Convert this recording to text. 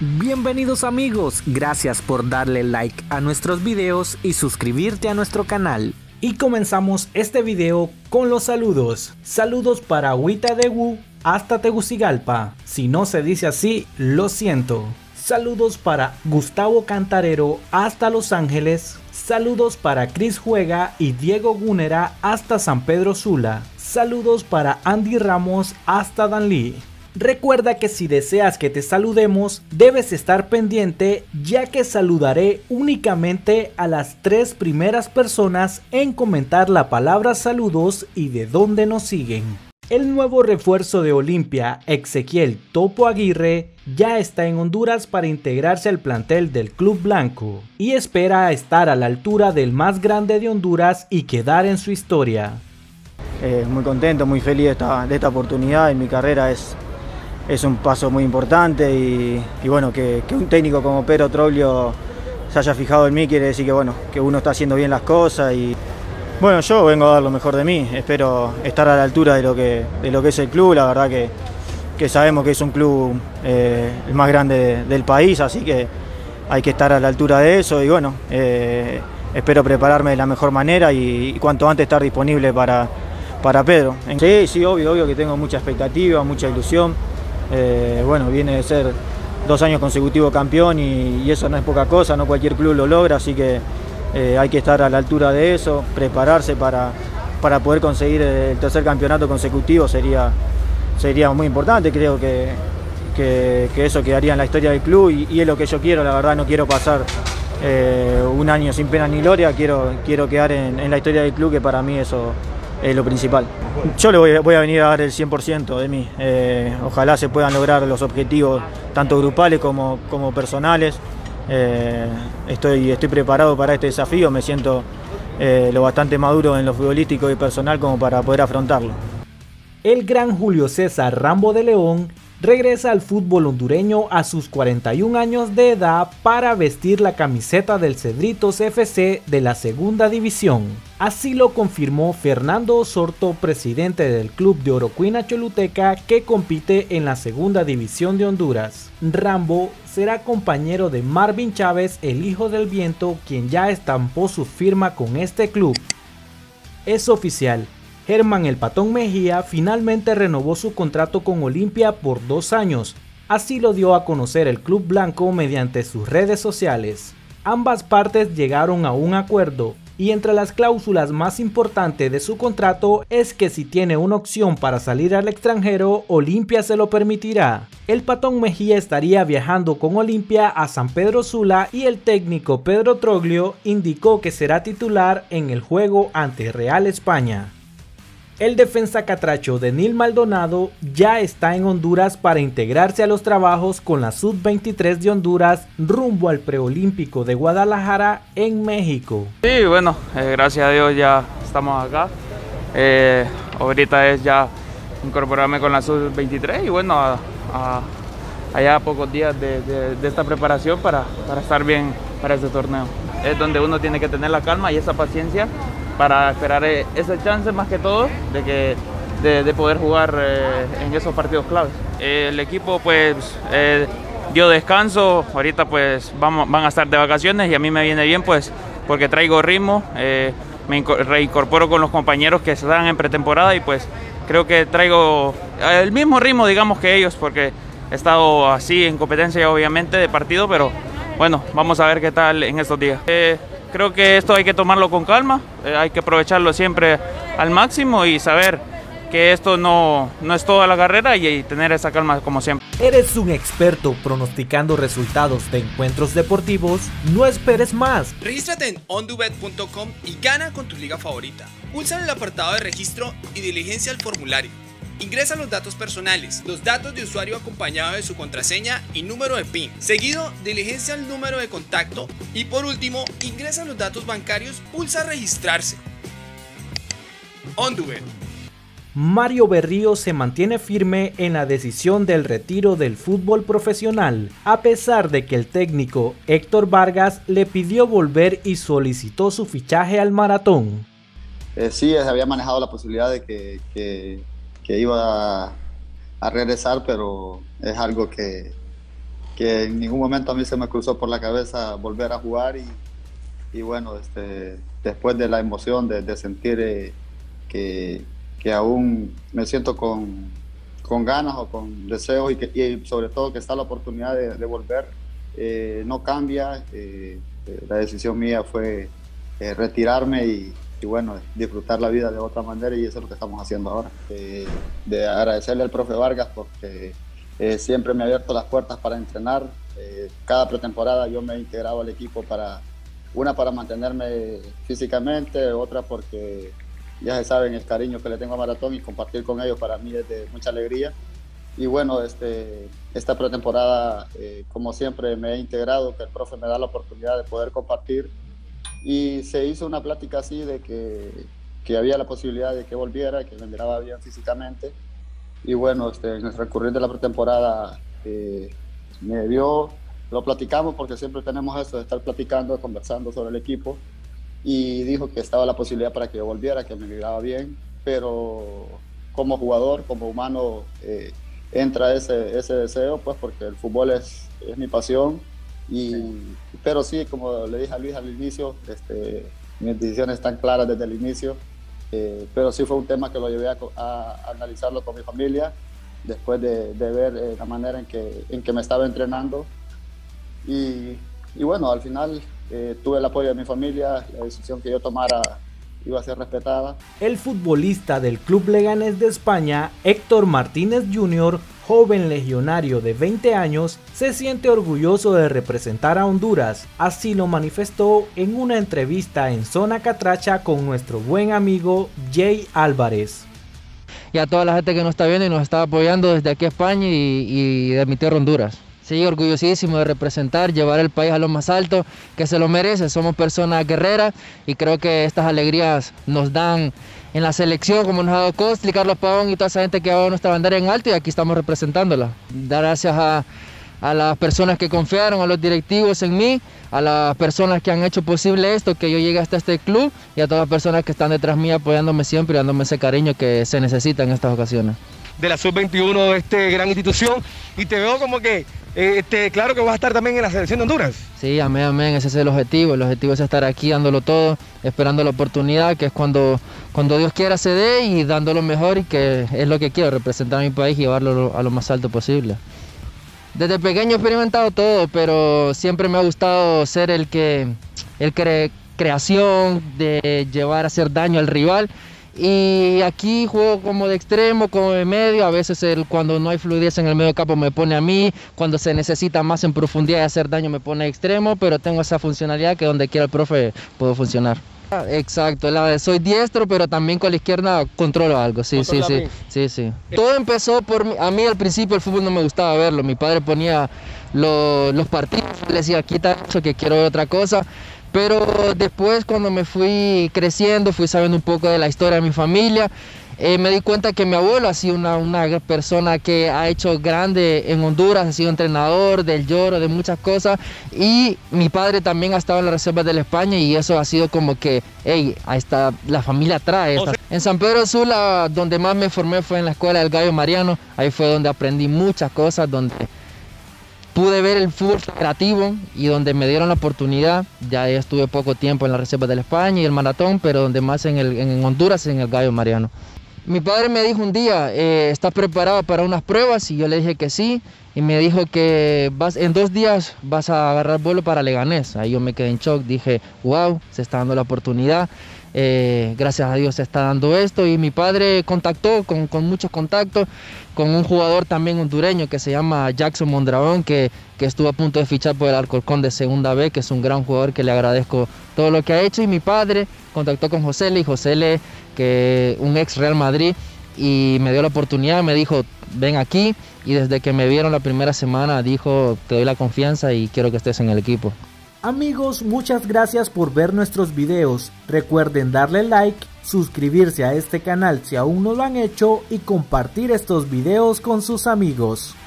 Bienvenidos amigos, gracias por darle like a nuestros videos y suscribirte a nuestro canal. Y comenzamos este video con los saludos. Saludos para Huita de Wu hasta Tegucigalpa. Si no se dice así, lo siento. Saludos para Gustavo Cantarero hasta Los Ángeles. Saludos para Chris Juega y Diego Gúnera hasta San Pedro Sula. Saludos para Andy Ramos hasta Danlí. Recuerda que si deseas que te saludemos, debes estar pendiente, ya que saludaré únicamente a las 3 primeras personas en comentar la palabra saludos y de dónde nos siguen. El nuevo refuerzo de Olimpia, Ezequiel Topo Aguirre, ya está en Honduras para integrarse al plantel del Club Blanco y espera estar a la altura del más grande de Honduras y quedar en su historia. Muy contento, muy feliz de esta oportunidad en mi carrera. Es un paso muy importante y bueno, que un técnico como Pedro Troglio se haya fijado en mí quiere decir que uno está haciendo bien las cosas y bueno, yo vengo a dar lo mejor de mí, espero estar a la altura de lo que es el club. La verdad que sabemos que es un club el más grande del país, así que hay que estar a la altura de eso y bueno, espero prepararme de la mejor manera y cuanto antes estar disponible para Pedro. Sí, obvio que tengo mucha expectativa, mucha ilusión. Bueno, viene de ser 2 años consecutivos campeón y eso no es poca cosa, no cualquier club lo logra, así que hay que estar a la altura de eso, prepararse para poder conseguir el 3er campeonato consecutivo sería muy importante. Creo que eso quedaría en la historia del club y es lo que yo quiero. La verdad no quiero pasar un año sin pena ni gloria, quiero quedar en la historia del club, que para mí eso es lo principal. Yo le voy a venir a dar el 100% de mí. Ojalá se puedan lograr los objetivos tanto grupales como personales. Estoy preparado para este desafío, me siento lo bastante maduro en lo futbolístico y personal como para poder afrontarlo. El gran Julio César Rambo de León regresa al fútbol hondureño a sus 41 años de edad para vestir la camiseta del Cedritos FC de la segunda división. Así lo confirmó Fernando Osorto, presidente del club de Orocuina Choluteca, que compite en la segunda división de Honduras. Rambo será compañero de Marvin Chávez, el hijo del viento, quien ya estampó su firma con este club. Es oficial. Germán El Patón Mejía finalmente renovó su contrato con Olimpia por 2 años, así lo dio a conocer el Club Blanco mediante sus redes sociales. Ambas partes llegaron a un acuerdo y entre las cláusulas más importantes de su contrato es que si tiene una opción para salir al extranjero, Olimpia se lo permitirá. El Patón Mejía estaría viajando con Olimpia a San Pedro Sula y el técnico Pedro Troglio indicó que será titular en el juego ante Real España. El defensa catracho Denil Maldonado ya está en Honduras para integrarse a los trabajos con la Sub-23 de Honduras rumbo al preolímpico de Guadalajara en México. Sí, bueno, gracias a Dios ya estamos acá. Ahorita es ya incorporarme con la Sub-23 y bueno, allá a pocos días de esta preparación para estar bien para este torneo. Es donde uno tiene que tener la calma y esa paciencia para esperar ese chance más que todo de poder jugar en esos partidos claves. El equipo pues dio descanso, ahorita pues van a estar de vacaciones y a mí me viene bien pues porque traigo ritmo, me reincorporo con los compañeros que están en pretemporada y pues creo que traigo el mismo ritmo digamos que ellos porque he estado así en competencia obviamente de partido, pero bueno, vamos a ver qué tal en estos días. Creo que esto hay que tomarlo con calma, hay que aprovecharlo siempre al máximo y saber que esto no es toda la carrera y tener esa calma como siempre. ¿Eres un experto pronosticando resultados de encuentros deportivos? No esperes más. Regístrate en ondubet.com y gana con tu liga favorita. Pulsa en el apartado de registro y diligencia el formulario. Ingresa los datos personales, los datos de usuario acompañado de su contraseña y número de PIN. Seguido, diligencia el número de contacto y por último, ingresa los datos bancarios, pulsa registrarse. Ondubet. Mario Berrío se mantiene firme en la decisión del retiro del fútbol profesional, a pesar de que el técnico Héctor Vargas le pidió volver y solicitó su fichaje al Maratón. Sí, había manejado la posibilidad de que iba a regresar, pero es algo que que en ningún momento a mí se me cruzó por la cabeza volver a jugar y bueno, después de la emoción de sentir que aún me siento con ganas o con deseos y sobre todo que está la oportunidad de volver, no cambia. La decisión mía fue retirarme y bueno, disfrutar la vida de otra manera, y eso es lo que estamos haciendo ahora. De agradecerle al profe Vargas porque siempre me ha abierto las puertas para entrenar. Cada pretemporada yo me he integrado al equipo para mantenerme físicamente, otra porque ya se saben el cariño que le tengo a Maratón, y compartir con ellos para mí es de mucha alegría. Y bueno, esta pretemporada, como siempre, me he integrado, que el profe me da la oportunidad de poder compartir, y se hizo una plática así de que había la posibilidad de que volviera, que me miraba bien físicamente. Y bueno, en el transcurrir de la pretemporada me vio, lo platicamos porque siempre tenemos eso de estar platicando, conversando sobre el equipo, y dijo que estaba la posibilidad para que yo volviera, que me miraba bien, pero como jugador, como humano, entra ese deseo, pues porque el fútbol es mi pasión. Pero sí, como le dije a Luis al inicio, mis decisiones están claras desde el inicio, pero sí fue un tema que lo llevé a analizarlo con mi familia después de ver la manera en que me estaba entrenando, y bueno, al final tuve el apoyo de mi familia. La decisión que yo tomara iba a ser respetada. El futbolista del Club Leganés de España, Héctor Martínez Jr., joven legionario de 20 años, se siente orgulloso de representar a Honduras. Así lo manifestó en una entrevista en Zona Catracha con nuestro buen amigo Jay Álvarez. Y a toda la gente que nos está viendo y nos está apoyando desde aquí a España y de mi tierra Honduras. Sí, orgullosísimo de representar, llevar el país a lo más alto, que se lo merece. Somos personas guerreras y creo que estas alegrías nos dan en la selección, como nos ha dado Costly, Carlos Pavón y toda esa gente que ha dado nuestra bandera en alto, y aquí estamos representándola. Dar gracias a las personas que confiaron, a los directivos en mí, a las personas que han hecho posible esto, que yo llegue hasta este club, y a todas las personas que están detrás mío apoyándome siempre y dándome ese cariño que se necesita en estas ocasiones. De la Sub-21 de esta gran institución, y te veo como que claro que vas a estar también en la selección de Honduras. Sí, amén, amén, ese es el objetivo es estar aquí dándolo todo, esperando la oportunidad, que es cuando Dios quiera se dé, y dando lo mejor, y que es lo que quiero, representar a mi país y llevarlo a lo más alto posible. Desde pequeño he experimentado todo, pero siempre me ha gustado ser el creación, de llevar a hacer daño al rival. Y aquí juego como de extremo, como de medio. A veces cuando no hay fluidez en el medio campo me pone a mí, cuando se necesita más en profundidad y hacer daño me pone extremo, pero tengo esa funcionalidad que donde quiera el profe puedo funcionar. Exacto, soy diestro, pero también con la izquierda controlo algo, sí. Todo empezó por mí. A mí al principio el fútbol no me gustaba verlo, mi padre ponía los partidos, le decía quita eso que quiero ver otra cosa. Pero después, cuando me fui creciendo, fui sabiendo un poco de la historia de mi familia, me di cuenta que mi abuelo ha sido una persona que ha hecho grande en Honduras, ha sido entrenador del Lloro, de muchas cosas, y mi padre también ha estado en las reservas de la España, y eso ha sido como que, hey, ahí está, la familia trae esta. En San Pedro Sula, donde más me formé fue en la escuela del Gallo Mariano. Ahí fue donde aprendí muchas cosas, donde pude ver el fútbol creativo y donde me dieron la oportunidad. Ya estuve poco tiempo en la reserva de la España y el maratón, pero donde más en Honduras, en el Gallo Mariano. Mi padre me dijo un día, ¿estás preparado para unas pruebas? Y yo le dije que sí, y me dijo que en 2 días vas a agarrar vuelo para Leganés. Ahí yo me quedé en shock, dije, wow, se está dando la oportunidad. Gracias a Dios se está dando esto, y mi padre contactó con muchos contactos con un jugador también hondureño que se llama Jackson Mondragón, que estuvo a punto de fichar por el Alcorcón de Segunda B, que es un gran jugador que le agradezco todo lo que ha hecho. Y mi padre contactó con José que un ex Real Madrid, y me dio la oportunidad, me dijo ven aquí, y desde que me vieron la primera semana dijo te doy la confianza y quiero que estés en el equipo. Amigos, muchas gracias por ver nuestros videos. Recuerden darle like, suscribirse a este canal si aún no lo han hecho, y compartir estos videos con sus amigos.